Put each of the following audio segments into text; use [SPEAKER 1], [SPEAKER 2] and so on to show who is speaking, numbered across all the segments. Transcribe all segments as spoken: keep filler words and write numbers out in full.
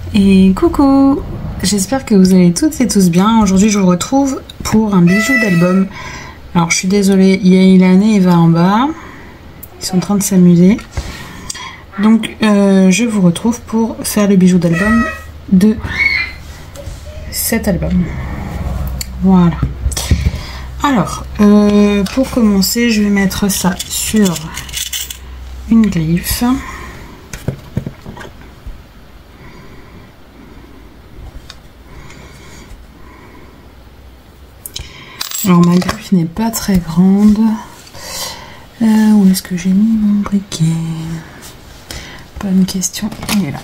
[SPEAKER 1] Et coucou, j'espère que vous allez toutes et tous bien. Aujourd'hui je vous retrouve pour un bijou d'album. Alors je suis désolée, il y a Ilan et Eva en bas, ils sont en train de s'amuser. Donc euh, je vous retrouve pour faire le bijou d'album de cet album. Voilà. Alors euh, pour commencer je vais mettre ça sur une griffe. Alors ma griffe n'est pas très grande. Euh, où est-ce que j'ai mis mon briquet? Bonne question, il est là.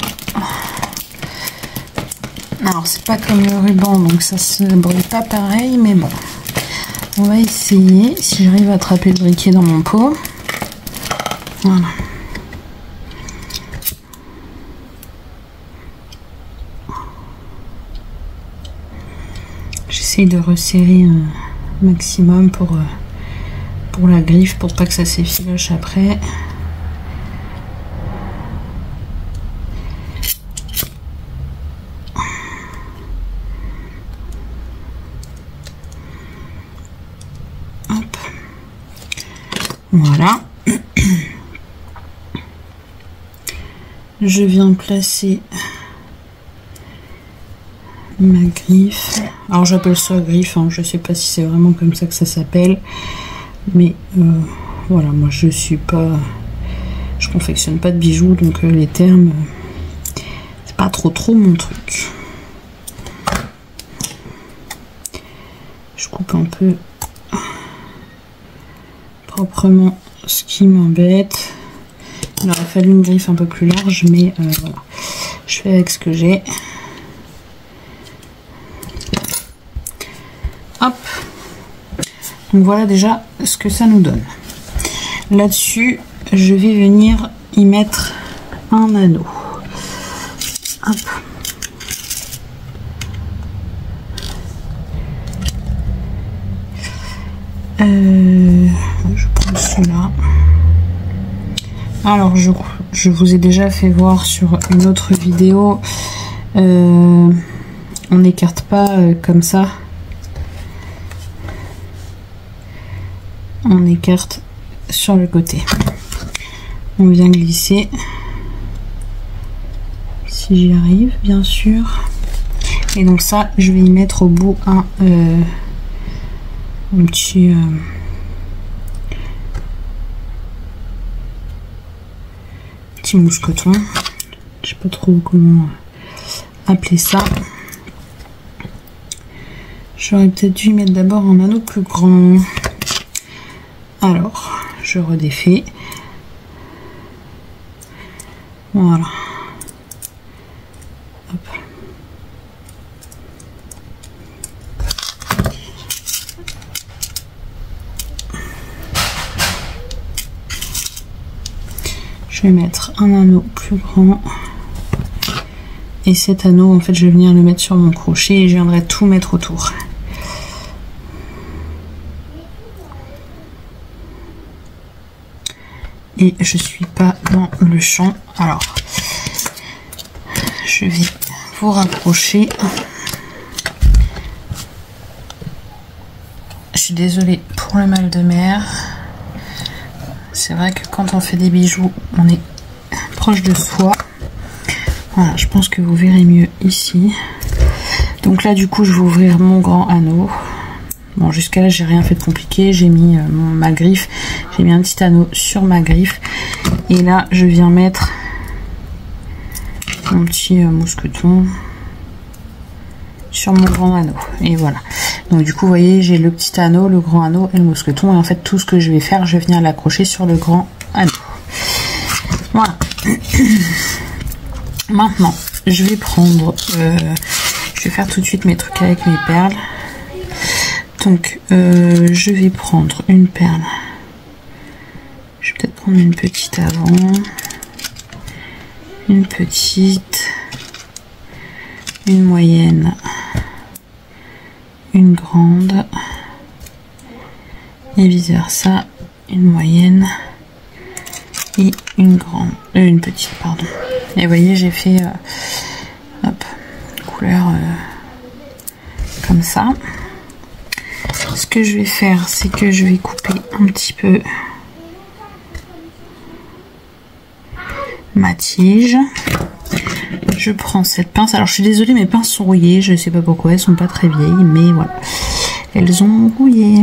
[SPEAKER 1] Alors c'est pas comme le ruban, donc ça se brûle pas pareil, mais bon. On va essayer si j'arrive à attraper le briquet dans mon pot. Voilà. J'essaye de resserrer un maximum pour, euh, pour la griffe, pour pas que ça s'effiloche après. Hop. Voilà. Je viens placer ma griffe. Alors j'appelle ça griffe, hein. Je sais pas si c'est vraiment comme ça que ça s'appelle, mais euh, voilà, moi je suis pas, je confectionne pas de bijoux, donc euh, les termes euh, c'est pas trop trop mon truc. Je coupe un peu proprement ce qui m'embête. Il aurait fallu une griffe un peu plus large, mais euh, voilà, je fais avec ce que j'ai. Hop. Donc voilà déjà ce que ça nous donne. Là-dessus, je vais venir y mettre un anneau. Hop. Euh, je prends celui-là. Alors je, je vous ai déjà fait voir sur une autre vidéo. Euh, on n'écarte pas euh, comme ça. On écarte sur le côté. On vient glisser, si j'y arrive bien sûr. Et donc ça je vais y mettre au bout un, euh, un petit euh, petit mousqueton. Je sais pas trop comment appeler ça. J'aurais peut-être dû y mettre d'abord un anneau plus grand. Alors, je redéfais. Voilà. Hop. Je vais mettre un anneau plus grand. Et cet anneau, en fait, je vais venir le mettre sur mon crochet et je viendrai tout mettre autour. Et je suis pas dans le champ, alors je vais vous rapprocher. Je suis désolée pour le mal de mer. C'est vrai que quand on fait des bijoux, on est proche de soi. Voilà, je pense que vous verrez mieux ici. Donc là du coup je vais ouvrir mon grand anneau. Bon, jusqu'à là j'ai rien fait de compliqué, j'ai mis euh, mon, ma griffe, j'ai mis un petit anneau sur ma griffe et là je viens mettre mon petit euh, mousqueton sur mon grand anneau et voilà. Donc du coup vous voyez j'ai le petit anneau, le grand anneau et le mousqueton et en fait tout ce que je vais faire je vais venir l'accrocher sur le grand anneau. Voilà. Maintenant je vais prendre, euh, je vais faire tout de suite mes trucs avec mes perles. Donc euh, je vais prendre une perle, je vais peut-être prendre une petite avant, une petite, une moyenne, une grande et vice versa, une moyenne et une grande, euh, une petite pardon. Et vous voyez j'ai fait euh, Hop, couleur euh, comme ça. Ce que je vais faire, c'est que je vais couper un petit peu ma tige. Je prends cette pince. Alors je suis désolée, mes pinces sont rouillées. Je ne sais pas pourquoi, elles sont pas très vieilles, mais voilà. Elles ont rouillé.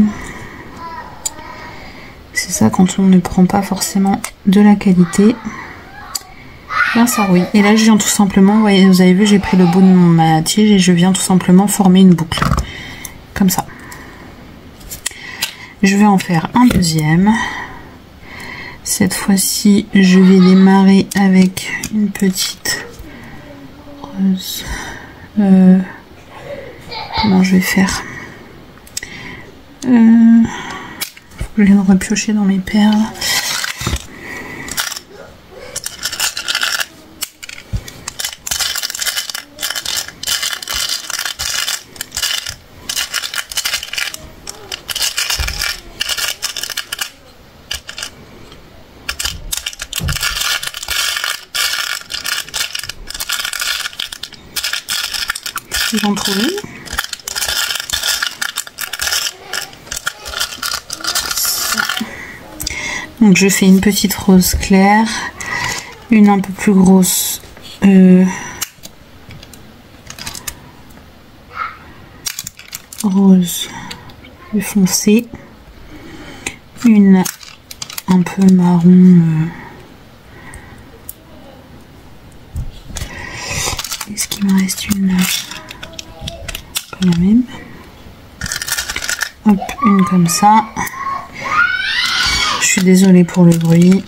[SPEAKER 1] C'est ça quand on ne prend pas forcément de la qualité. Là ça rouille. Et là je viens tout simplement, vous, voyez, vous avez vu, j'ai pris le bout de ma tige et je viens tout simplement former une boucle. Comme ça. Je vais en faire un deuxième. Cette fois-ci, je vais démarrer avec une petite rose. Euh, comment je vais faire euh, Je viens de repiocher dans mes perles. J'en trouve une. Donc je fais une petite rose claire, une un peu plus grosse euh, rose plus foncée, une un peu marron euh, est-ce qu'il me reste une pas la même, hop, une comme ça. Je suis désolée pour le bruit.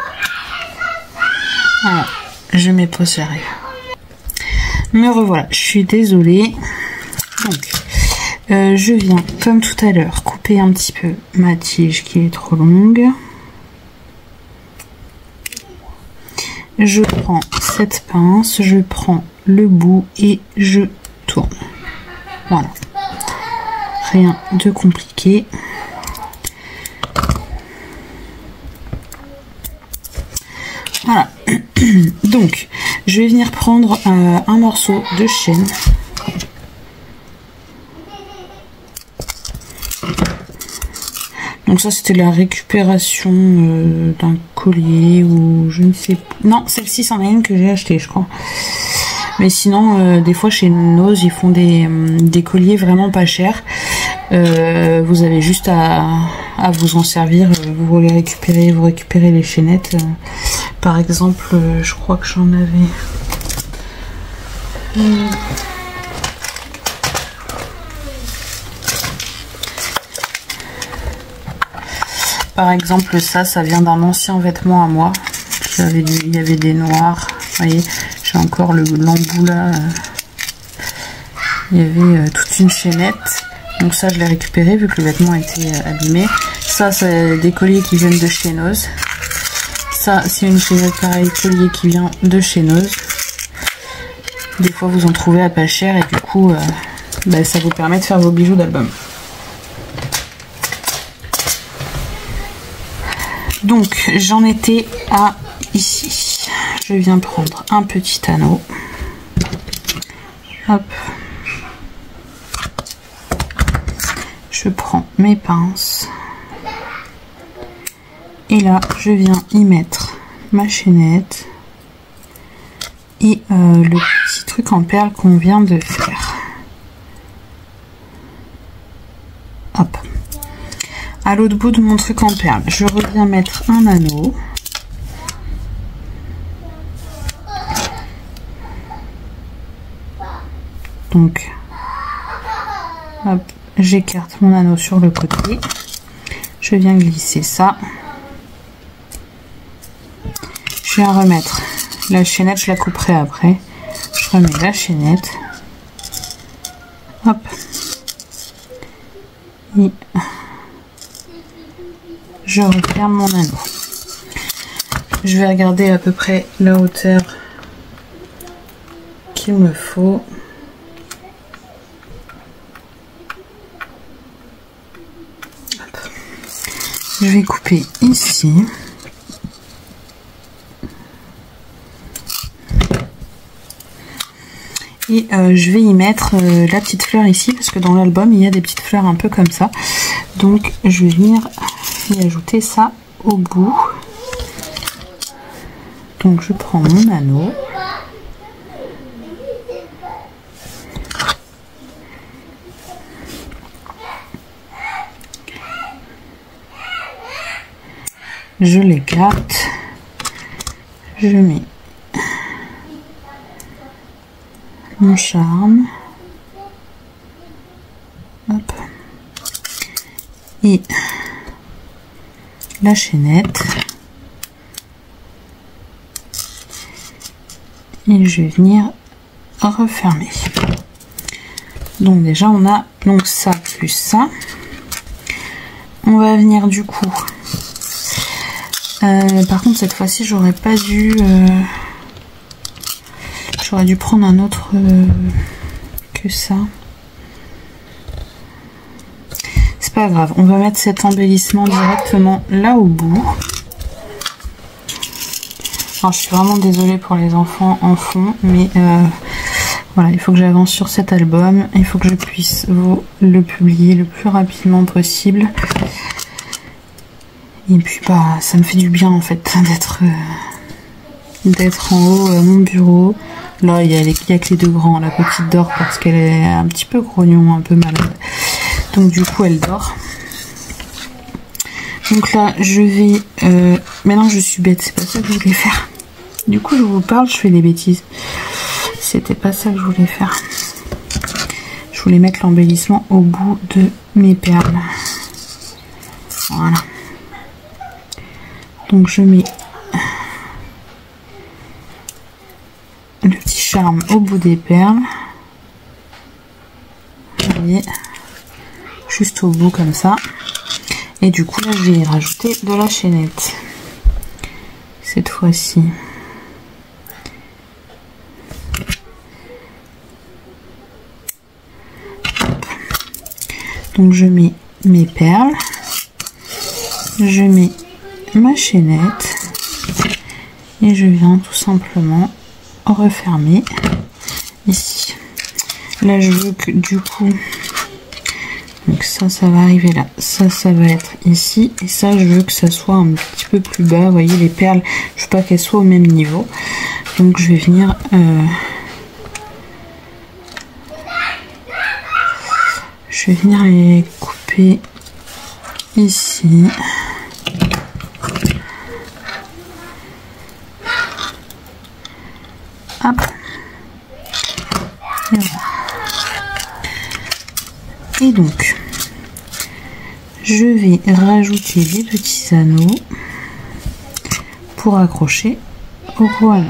[SPEAKER 1] Voilà, je mets pas sérieux. Me revoilà, je suis désolée. Donc, euh, je viens, comme tout à l'heure, couper un petit peu ma tige qui est trop longue. Je prends cette pince, je prends le bout et je tourne. Voilà. Rien de compliqué. Voilà, donc je vais venir prendre euh, un morceau de chêne. Donc ça c'était la récupération euh, d'un collier ou je ne sais pas. Non, celle-ci c'en est une que j'ai achetée je crois. Mais sinon euh, des fois chez Nose ils font des, des colliers vraiment pas chers. Euh, vous avez juste à, à vous en servir, vous les récupérez, vous récupérez les chaînettes. Par exemple, je crois que j'en avais. Euh, Par exemple, ça, ça vient d'un ancien vêtement à moi. J'avais du, il y avait des noirs. Vous voyez, j'ai encore le l'embout là. Il y avait euh, toute une chaînette. Donc ça, je l'ai récupéré vu que le vêtement était euh, abîmé. Ça, c'est des colliers qui viennent de chez Nose. Ça, c'est une chaînette pareil, collier qui vient de chez Nose. Des fois, vous en trouvez à pas cher et du coup, euh, bah, ça vous permet de faire vos bijoux d'album. Donc, j'en étais à ici. Je viens prendre un petit anneau. Hop. Je prends mes pinces. Et là, je viens y mettre ma chaînette et euh, le petit truc en perles qu'on vient de faire. Hop. À l'autre bout de mon truc en perles, je reviens mettre un anneau. Donc, hop, j'écarte mon anneau sur le côté. Je viens glisser ça. Je viens remettre la chaînette, je la couperai après. Je remets la chaînette. Hop. Et je referme mon anneau. Je vais regarder à peu près la hauteur qu'il me faut. Hop. Je vais couper ici. Et euh, je vais y mettre euh, la petite fleur ici, parce que dans l'album, il y a des petites fleurs un peu comme ça. Donc, je vais venir y ajouter ça au bout. Donc, je prends mon anneau. Je l'écarte. Je mets mon charme, hop, et la chaînette, et je vais venir refermer. Donc déjà on a donc ça plus ça. On va venir du coup. Euh, par contre cette fois-ci j'aurais pas dû. Euh, J'aurais dû prendre un autre euh, que ça. C'est pas grave, on va mettre cet embellissement directement là au bout. Alors, je suis vraiment désolée pour les enfants en fond, mais euh, voilà, il faut que j'avance sur cet album. Il faut que je puisse vous le publier le plus rapidement possible. Et puis bah ça me fait du bien en fait d'être euh, d'être en haut à mon bureau. Là, il y a, les, il y a que les deux grands. La petite dort parce qu'elle est un petit peu grognon, un peu malade. Donc, du coup, elle dort. Donc là, je vais... Euh... Mais non, je suis bête. C'est pas ça que je voulais faire. Du coup, je vous parle, je fais des bêtises. C'était pas ça que je voulais faire. Je voulais mettre l'embellissement au bout de mes perles. Voilà. Donc, je mets... le petit charme au bout des perles. Vous voyez, juste au bout comme ça. Et du coup là je vais y rajouter de la chaînette. Cette fois-ci. Donc je mets mes perles. Je mets ma chaînette. Et je viens tout simplement refermer ici. Là je veux que du coup donc ça ça va arriver là, ça ça va être ici, et ça je veux que ça soit un petit peu plus bas. Vous voyez les perles, je veux pas qu'elles soient au même niveau, donc je vais venir euh, je vais venir les couper ici. Hop. Et, voilà. Et donc, je vais rajouter des petits anneaux pour accrocher au gros anneau.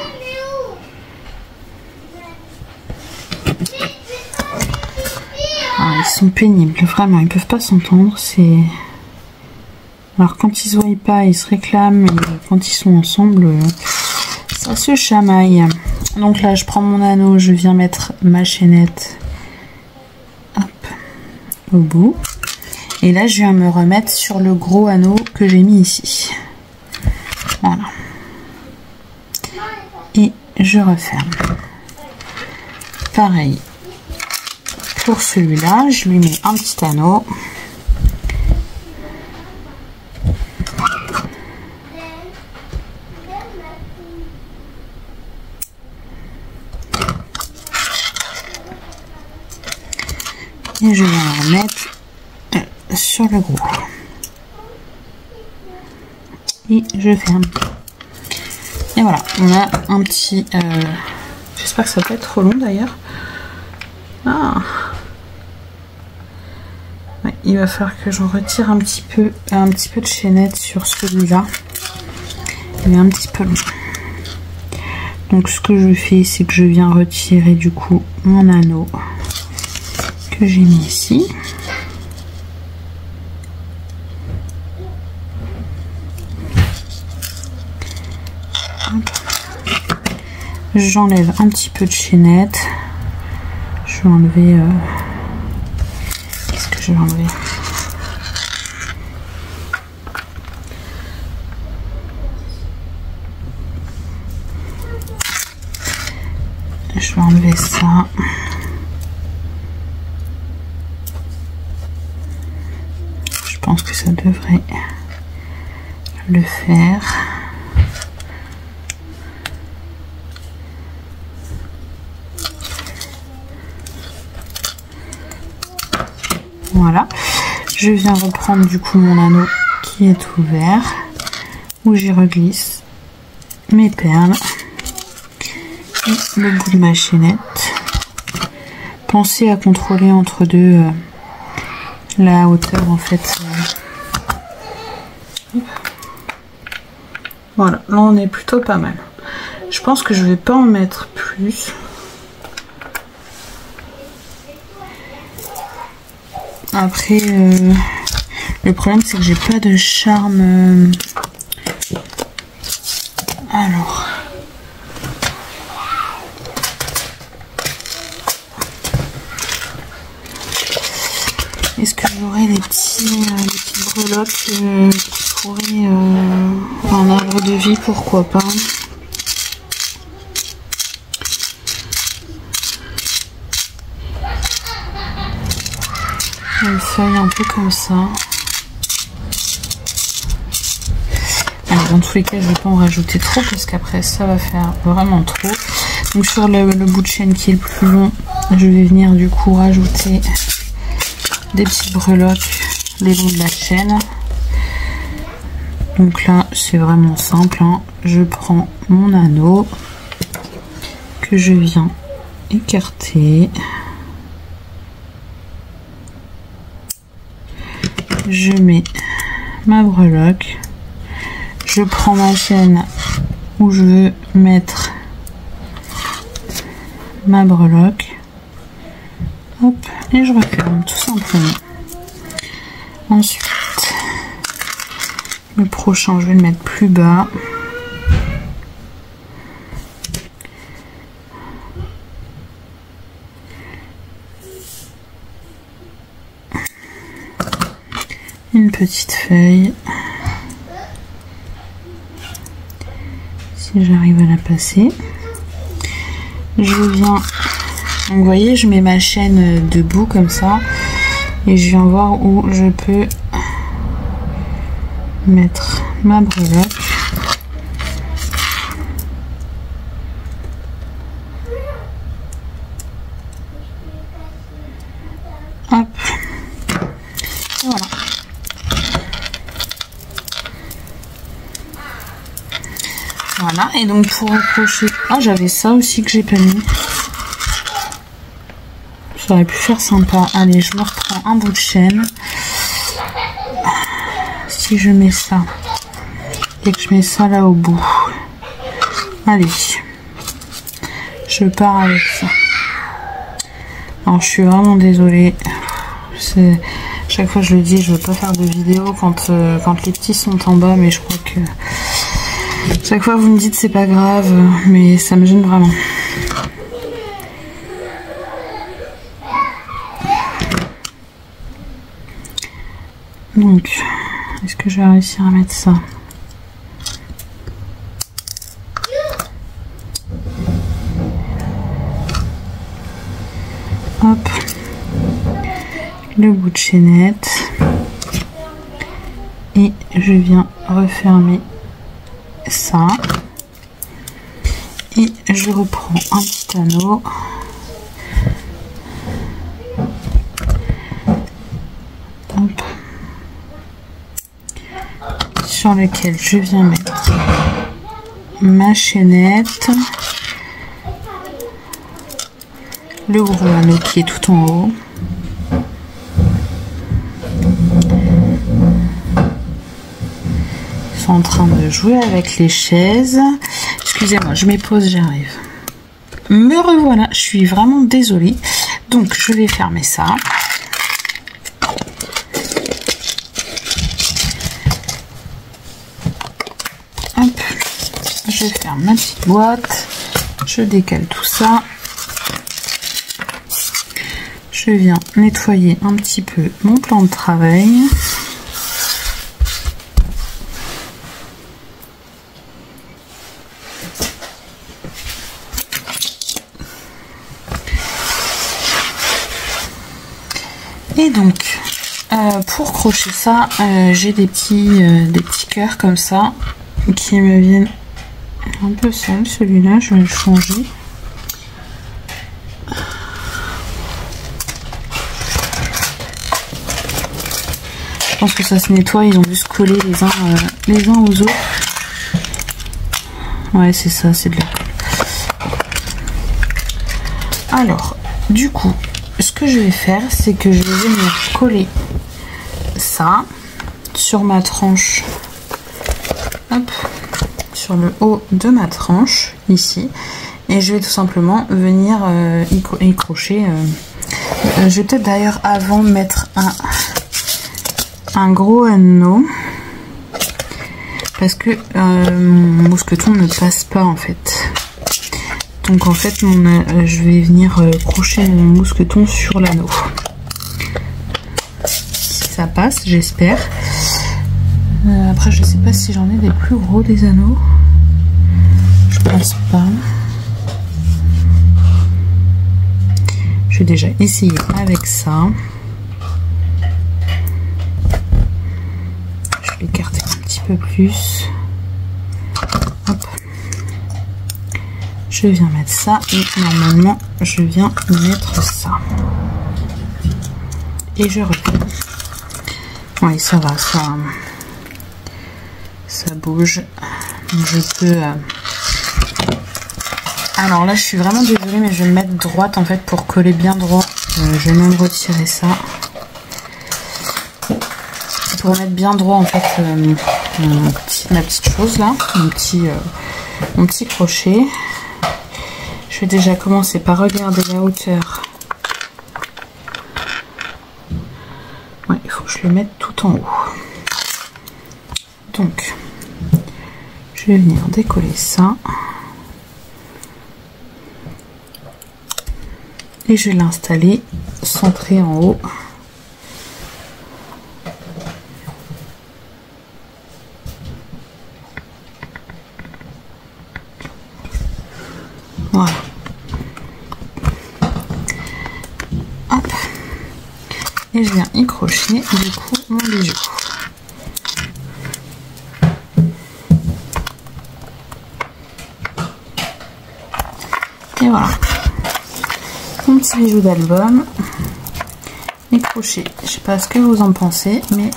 [SPEAKER 1] Ah, ils sont pénibles, vraiment, ils peuvent pas s'entendre. C'est alors quand ils se voient pas, ils se réclament, et quand ils sont ensemble, ça se chamaille. Donc là, je prends mon anneau, je viens mettre ma chaînette hop, au bout. Et là, je viens me remettre sur le gros anneau que j'ai mis ici. Voilà. Et je referme. Pareil. Pour celui-là, je lui mets un petit anneau. Et je vais en remettre euh, sur le gros. Et je ferme. Et voilà, on a un petit... Euh, j'espère que ça va pas être trop long d'ailleurs. Ah. Ouais, il va falloir que je retire un petit peu, un petit peu de chaînette sur celui-là. Il est un petit peu long. Donc ce que je fais, c'est que je viens retirer du coup mon anneau que j'ai mis ici. J'enlève un petit peu de chaînette. Je vais enlever... Euh... Qu'est-ce que je vais enlever? Je vais enlever ça. Je pense que ça devrait le faire. Voilà. Je viens reprendre du coup mon anneau qui est ouvert, où j'y reglisse mes perles et le bout de ma chaînette. Pensez à contrôler entre deux euh, la hauteur en fait. Euh. Voilà, là on est plutôt pas mal. Je pense que je vais pas en mettre plus. Après, euh, le problème c'est que j'ai pas de charme. Euh... Alors. Est-ce que j'aurai des petits, euh, des petites breloques euh, qui pourraient euh, un arbre de vie, pourquoi pas. Une feuille un peu comme ça. Alors, dans tous les cas, je ne vais pas en rajouter trop parce qu'après ça va faire vraiment trop. Donc sur le, le bout de chaîne qui est le plus long, je vais venir du coup rajouter des petites breloques le long de la chaîne. Donc là c'est vraiment simple, hein. Je prends mon anneau que je viens écarter, je mets ma breloque, je prends ma chaîne où je veux mettre ma breloque, hop, et je referme tout simplement. Ensuite, le prochain, je vais le mettre plus bas. Une petite feuille. Si j'arrive à la passer. Je viens, donc vous voyez, je mets ma chaîne debout comme ça. Et je viens voir où je peux mettre ma breloque. Hop. Et voilà. Voilà. Et donc pour accrocher... Ah, j'avais ça aussi que j'ai pas mis. Ça aurait pu faire sympa. Allez, je me reprends un bout de chaîne. Si je mets ça et que je mets ça là au bout. Allez. Je pars avec ça. Alors, je suis vraiment désolée. C'est... Chaque fois, je le dis, je veux pas faire de vidéo quand, euh, quand les petits sont en bas, mais je crois que... Chaque fois, vous me dites c'est pas grave, mais ça me gêne vraiment. Donc, est-ce que je vais réussir à mettre ça? Hop. Le bout de chaînette. Et je viens refermer ça. Et je reprends un petit anneau. Hop. Sur lequel je viens mettre ma chaînette, le gros anneau qui est tout en haut, ils sont en train de jouer avec les chaises. Excusez-moi, je m'épose, j'arrive. Me revoilà, je suis vraiment désolée. Donc je vais fermer ça. Je ferme ma petite boîte, je décale tout ça, je viens nettoyer un petit peu mon plan de travail. Et donc euh, pour crocher ça, euh, j'ai des petits euh, des petits cœurs comme ça qui me viennent un peu sales. Celui-là, je vais le changer. Je pense que ça se nettoie, ils ont dû se coller les uns, euh, les uns aux autres. Ouais, c'est ça, c'est de la colle. Alors, du coup, ce que je vais faire, c'est que je vais venir coller ça sur ma tranche. Hop, sur le haut de ma tranche, ici. Et je vais tout simplement venir euh, y, y crocher. Euh, euh, je vais peut-être d'ailleurs avant mettre un... un gros anneau parce que euh, mon mousqueton ne passe pas en fait, donc en fait mon, euh, je vais venir euh, crocher mon mousqueton sur l'anneau. Si ça passe, j'espère. Euh, après je sais pas si j'en ai des plus gros des anneaux, je pense pas. Je vais déjà essayer avec ça. L'écarter un petit peu plus. Hop. Je viens mettre ça et normalement je viens mettre ça. Et je refais. Oui, ça va, ça, ça bouge. Je peux. Euh... Alors là, je suis vraiment désolée, mais je vais me mettre droite en fait pour coller bien droit. Euh, je vais même retirer ça. Pour mettre bien droit en fait euh, mon petit, ma petite chose là, mon petit, euh, mon petit crochet. Je vais déjà commencer par regarder la hauteur. Ouais, il faut que je le mette tout en haut. Donc, je vais venir décoller ça. Et je vais l'installer centré en haut. Voilà. Hop. Et je viens y crocher du coup mon bijou. Et voilà. Mon petit bijou d'album. Et crochet. Je sais pas ce que vous en pensez, mais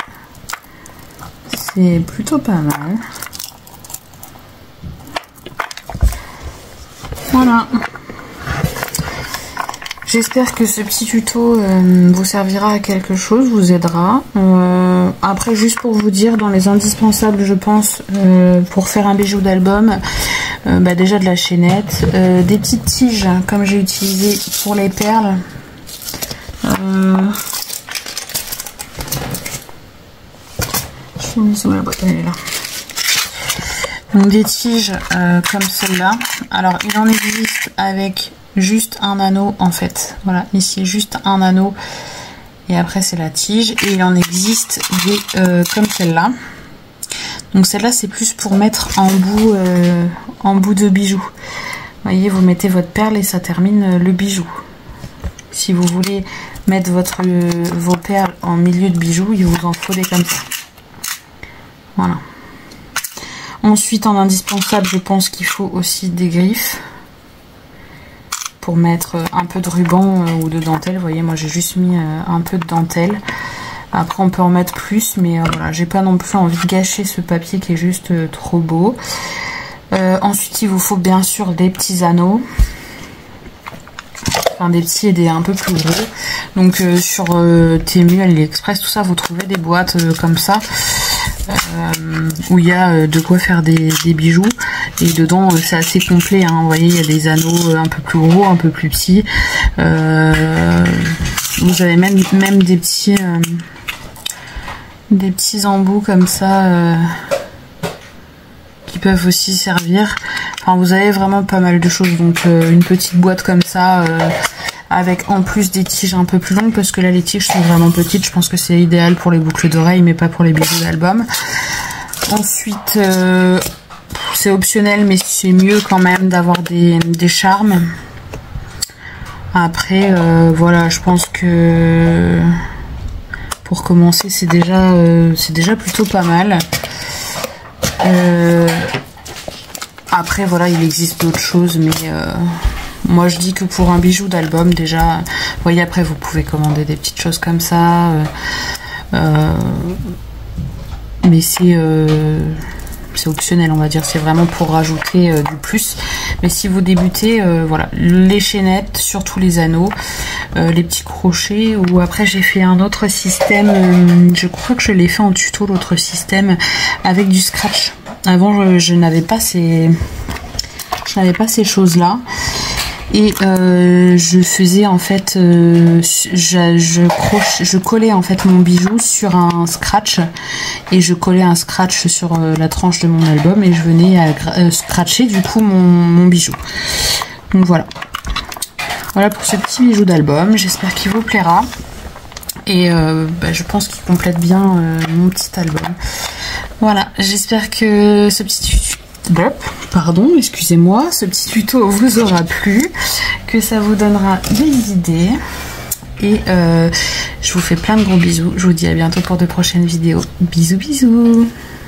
[SPEAKER 1] c'est plutôt pas mal. Voilà. J'espère que ce petit tuto euh, vous servira à quelque chose, vous aidera. Euh, après, juste pour vous dire, dans les indispensables, je pense, euh, pour faire un bijou d'album, euh, bah déjà de la chaînette, euh, des petites tiges, hein, comme j'ai utilisé pour les perles. Euh, je suis mise où la boîte, elle est là. Donc des tiges euh, comme celle-là. Alors il en existe avec juste un anneau en fait. Voilà, ici juste un anneau et après c'est la tige. Et il en existe des euh, comme celle-là. Donc celle-là c'est plus pour mettre en bout, euh, en bout de bijou. Vous voyez, vous mettez votre perle et ça termine le bijou. Si vous voulez mettre votre, euh, vos perles en milieu de bijou, il vous en faut des comme ça. Voilà. Ensuite, en indispensable, je pense qu'il faut aussi des griffes pour mettre un peu de ruban ou de dentelle. Vous voyez, moi j'ai juste mis un peu de dentelle. Après, on peut en mettre plus, mais voilà, j'ai pas non plus envie de gâcher ce papier qui est juste trop beau. Euh, ensuite, il vous faut bien sûr des petits anneaux. Enfin, des petits et des un peu plus gros. Donc, euh, sur euh, Temu, AliExpress, tout ça, vous trouvez des boîtes euh, comme ça. Euh, où il y a de quoi faire des, des bijoux et dedans c'est assez complet hein. Vous voyez, il y a des anneaux un peu plus gros, un peu plus petits, euh, vous avez même, même des petits euh, des petits embouts comme ça euh, qui peuvent aussi servir. Enfin, vous avez vraiment pas mal de choses. Donc euh, une petite boîte comme ça euh, avec en plus des tiges un peu plus longues, parce que là les tiges sont vraiment petites. Je pense que c'est idéal pour les boucles d'oreilles mais pas pour les bijoux d'album. Ensuite euh, c'est optionnel mais c'est mieux quand même d'avoir des, des charmes. Après euh, voilà, je pense que pour commencer, c'est déjà, euh, c'est déjà plutôt pas mal. Euh, après, voilà, il existe d'autres choses, mais euh, moi je dis que pour un bijou d'album, déjà, vous voyez, après vous pouvez commander des petites choses comme ça. Euh, euh, mais c'est... Euh, c'est optionnel, on va dire, c'est vraiment pour rajouter euh, du plus. Mais si vous débutez, euh, voilà, les chaînettes, surtout les anneaux, euh, les petits crochets, ou après j'ai fait un autre système, euh, je crois que je l'ai fait en tuto, l'autre système, avec du scratch. Avant, je, je n'avais pas ces, je n'avais pas ces choses-là. Et euh, je faisais en fait, euh, je, je, croche, je collais en fait mon bijou sur un scratch et je collais un scratch sur euh, la tranche de mon album et je venais à euh, scratcher du coup mon, mon bijou. Donc voilà. Voilà pour ce petit bijou d'album. J'espère qu'il vous plaira. Et euh, bah, je pense qu'il complète bien euh, mon petit album. Voilà, j'espère que ce petit tuto... Pardon, excusez-moi, ce petit tuto vous aura plu, que ça vous donnera des idées. Et euh, je vous fais plein de gros bisous. Je vous dis à bientôt pour de prochaines vidéos. Bisous, bisous.